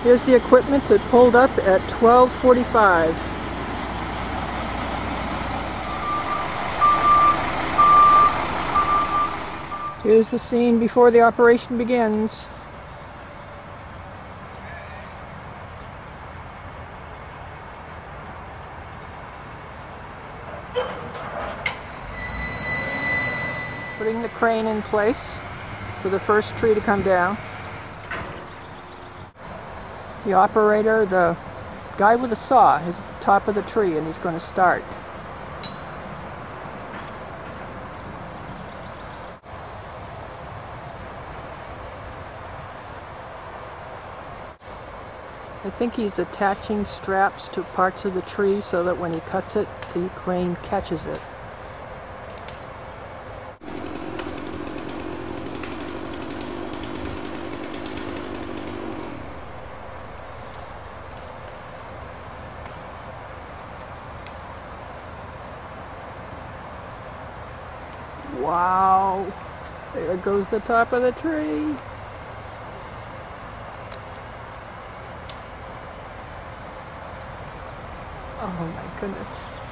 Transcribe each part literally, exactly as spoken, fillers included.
Here's the equipment that pulled up at twelve forty-five. Here's the scene before the operation begins. Putting the crane in place for the first tree to come down. The operator, the guy with the saw, is at the top of the tree and he's going to start. I think he's attaching straps to parts of the tree so that when he cuts it, the crane catches it. Wow, there goes the top of the tree. Oh my goodness.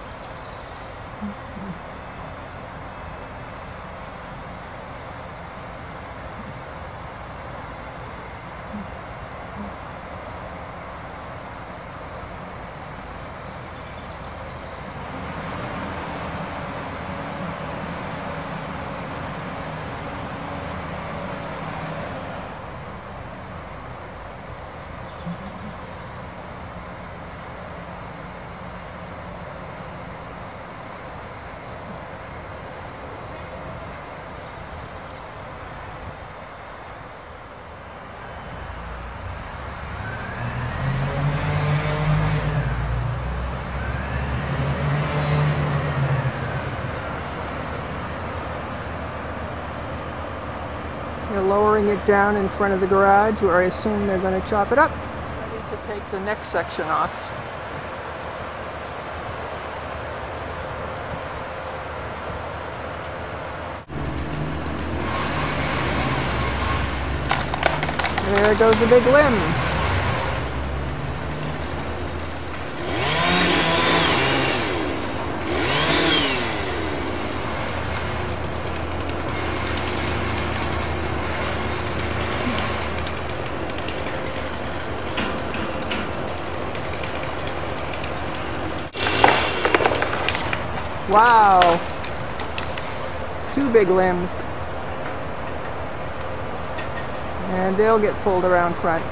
They're lowering it down in front of the garage where I assume they're going to chop it up. Ready to take the next section off. There goes a big limb. Wow, two big limbs, and they'll get pulled around front.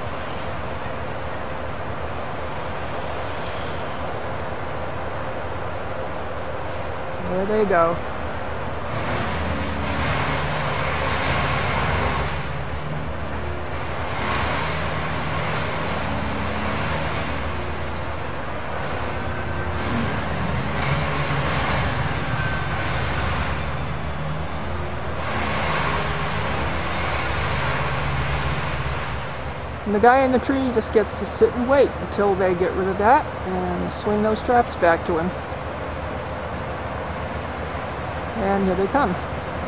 There they go. And the guy in the tree just gets to sit and wait until they get rid of that and swing those straps back to him. And here they come.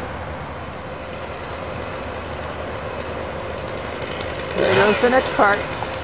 There goes the next part.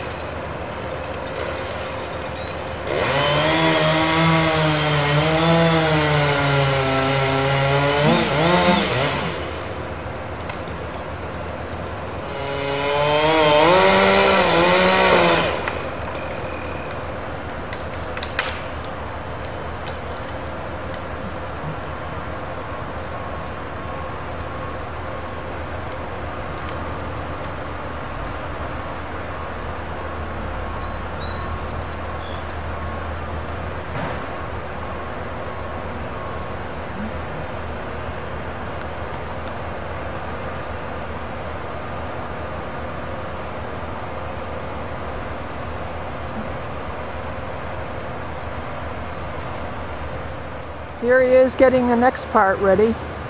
Here he is getting the next part ready.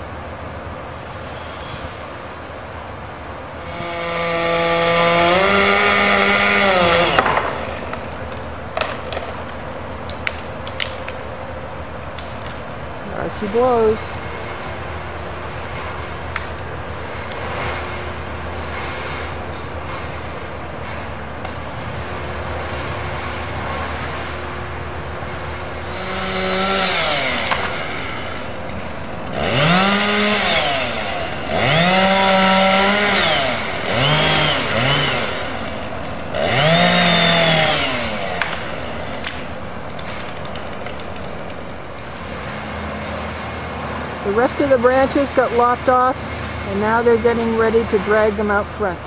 There she blows. rest of the branches got lopped off, and now they're getting ready to drag them out front.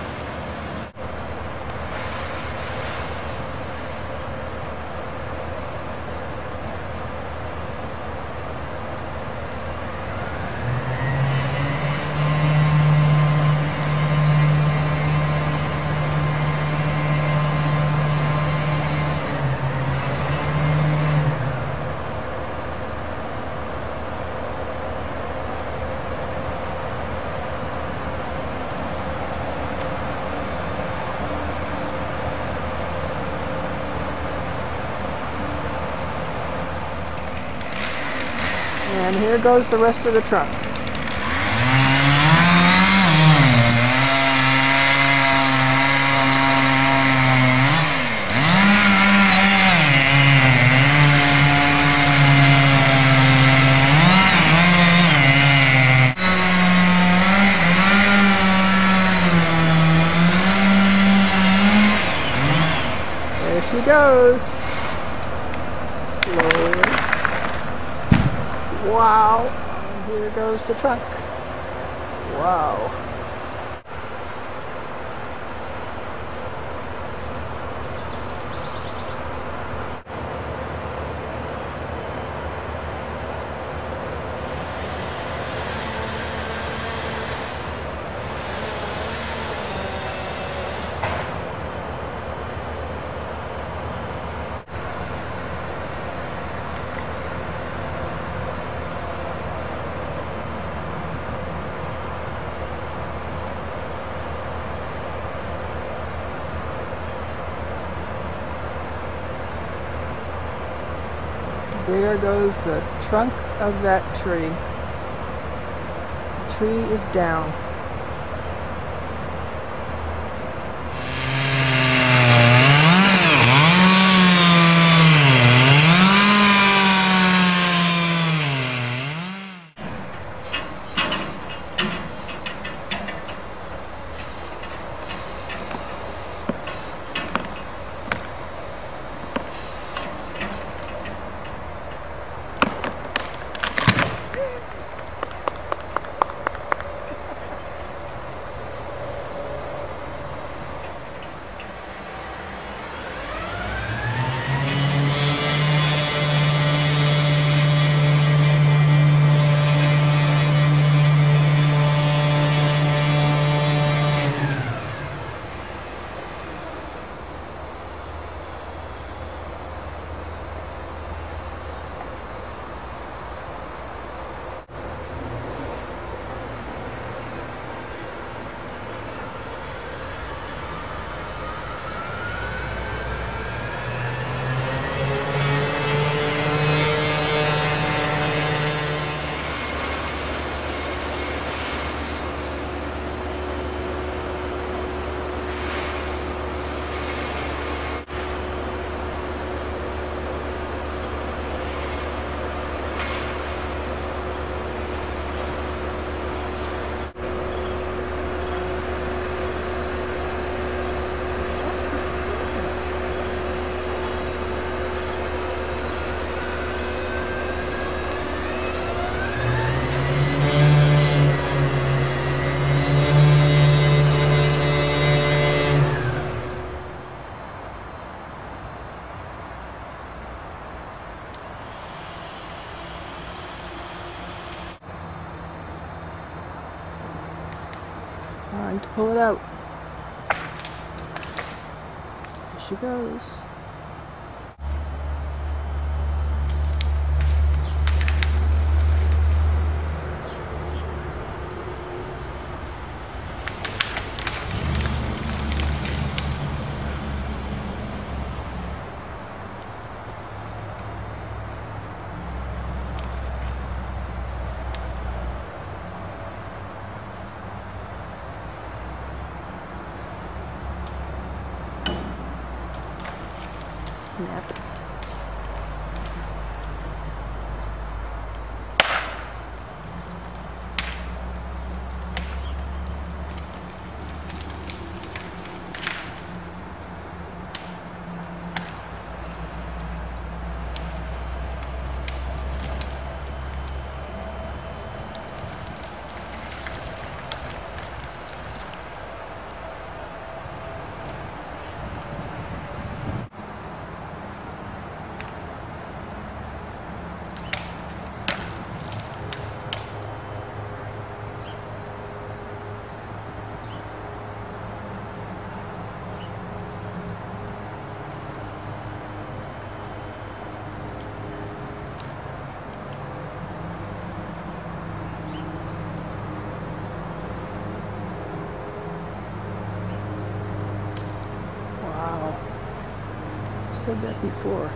And here goes the rest of the truck. There she goes. Slowly. Wow, and here goes the truck. Wow. There goes the trunk of that tree. The tree is down. Time to pull it out. There she goes. Snap. said that before.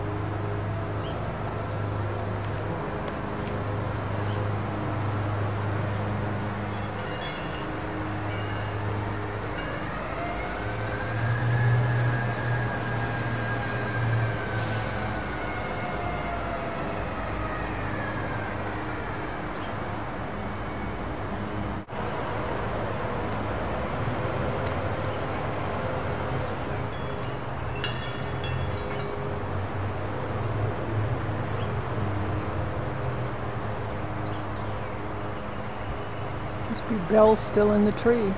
Must be bells still in the tree.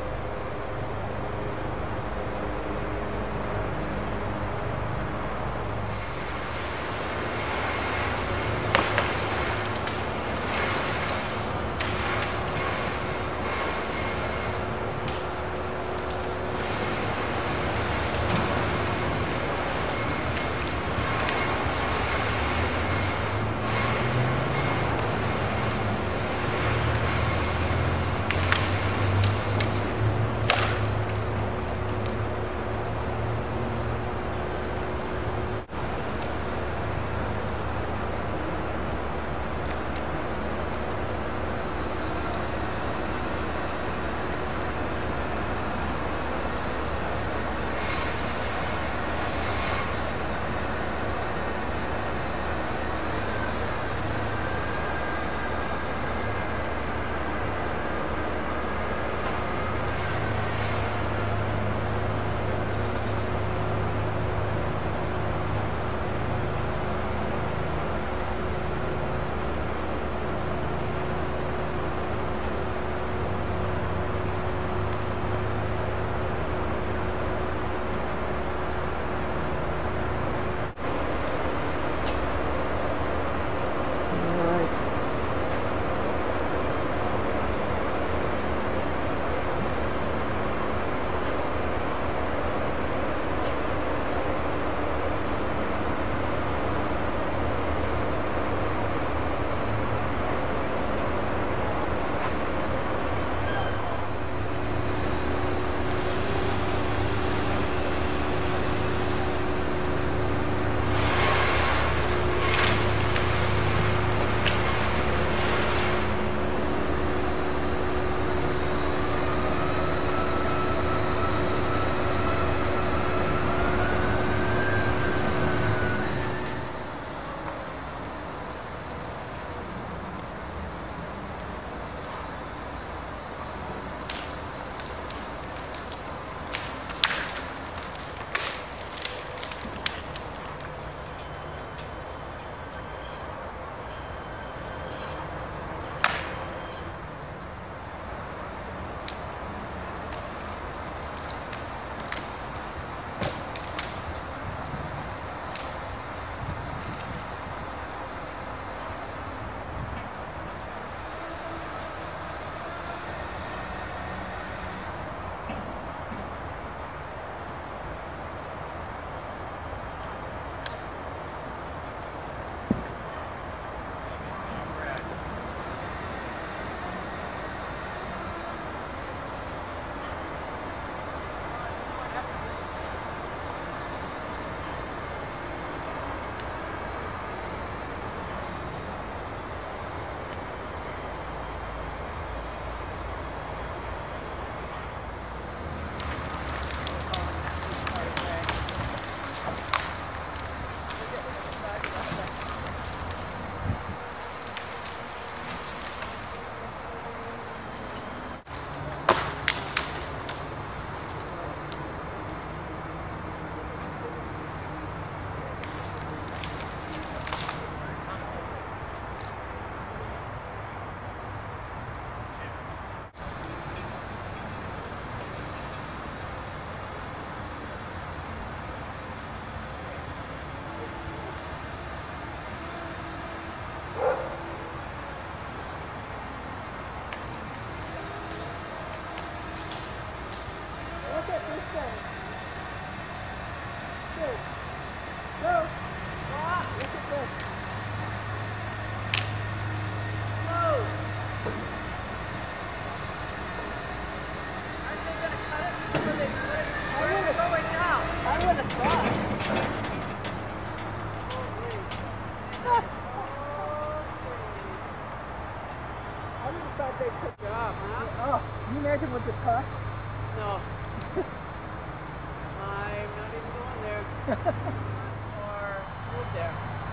or move there.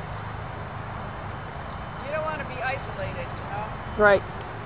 You don't want to be isolated, you know? Right.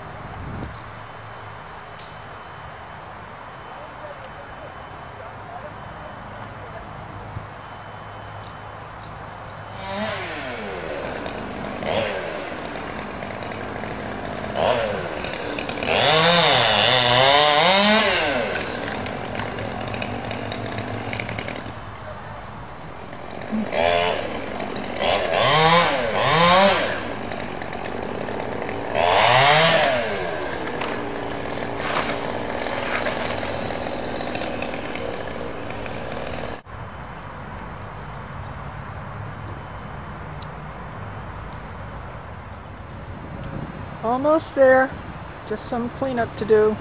Almost there. Just some cleanup to do.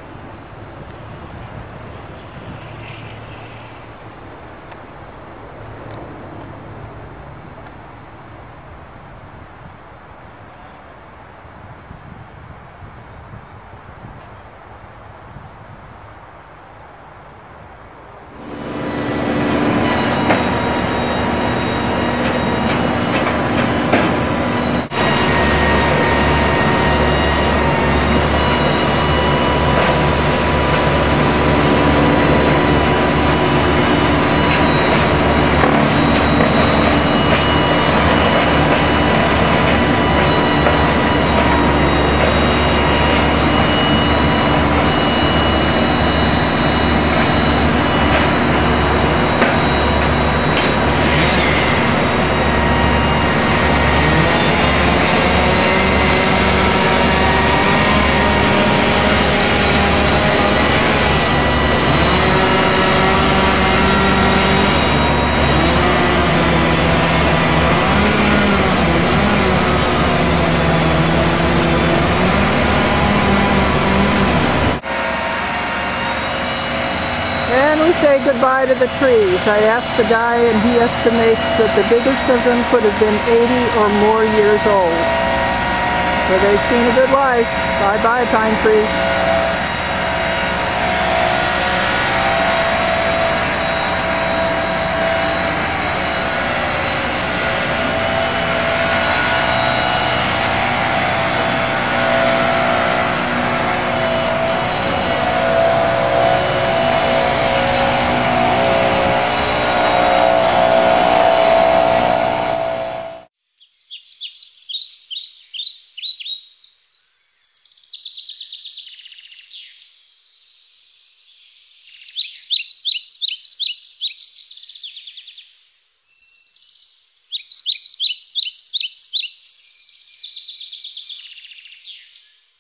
And we say goodbye to the trees. I asked the guy and he estimates that the biggest of them could have been eighty or more years old. So they've seen a good life. Bye-bye, pine trees.